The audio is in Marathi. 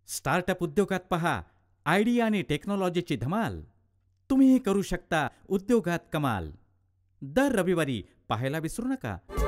स्टार्टअप उद्योगात पहा आयडिया आणि टेक्नॉलॉजीची धमाल. तुम्हीही करू शकता उद्योगात कमाल. दर रविवारी पाहायला विसरू नका.